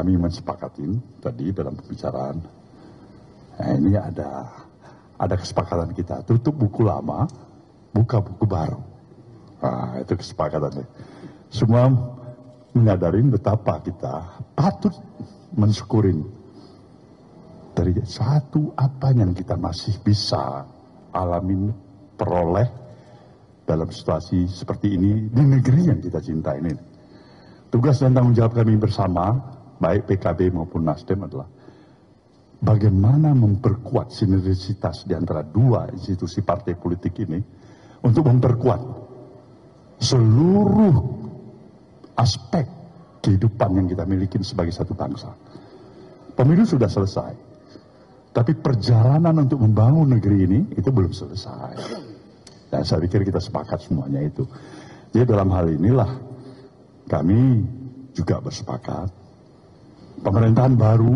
kami mensepakatin tadi dalam pembicaraan, ini ada kesepakatan kita, tutup buku lama, buka buku baru. Nah, itu kesepakatannya. Semua menyadarin betapa kita patut mensyukurin dari satu apa yang kita masih bisa alamin, peroleh dalam situasi seperti ini di negeri yang kita cintai ini. Tugas dan tanggung jawab kami bersama, baik PKB maupun Nasdem, adalah bagaimana memperkuat sinergisitas di antara dua institusi partai politik ini untuk memperkuat seluruh aspek kehidupan yang kita miliki sebagai satu bangsa. Pemilu sudah selesai, tapi perjalanan untuk membangun negeri ini itu belum selesai. Dan saya pikir kita sepakat semuanya itu. Jadi dalam hal inilah kami juga bersepakat pemerintahan baru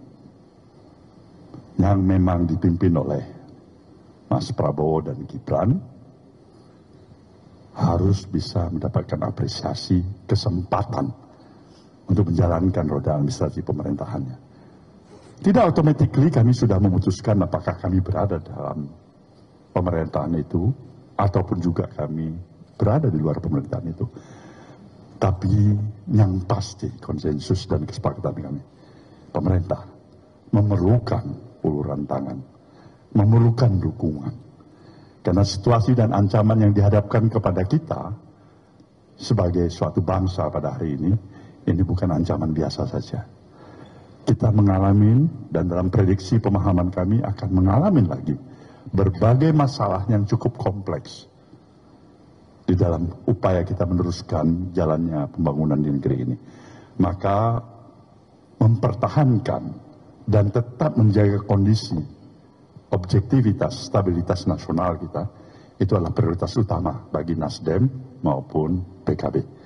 yang memang dipimpin oleh Mas Prabowo dan Gibran harus bisa mendapatkan apresiasi, kesempatan untuk menjalankan roda administrasi pemerintahannya. Tidak automatically kami sudah memutuskan apakah kami berada dalam pemerintahan itu ataupun juga kami berada di luar pemerintahan itu. Tapi yang pasti konsensus dan kesepakatan kami, pemerintah memerlukan uluran tangan, memerlukan dukungan. Karena situasi dan ancaman yang dihadapkan kepada kita sebagai suatu bangsa pada hari ini bukan ancaman biasa saja. Kita mengalami dan dalam prediksi pemahaman kami akan mengalami lagi berbagai masalah yang cukup kompleks di dalam upaya kita meneruskan jalannya pembangunan di negeri ini. Maka mempertahankan dan tetap menjaga kondisi objektivitas, stabilitas nasional kita, itu adalah prioritas utama bagi Nasdem maupun PKB.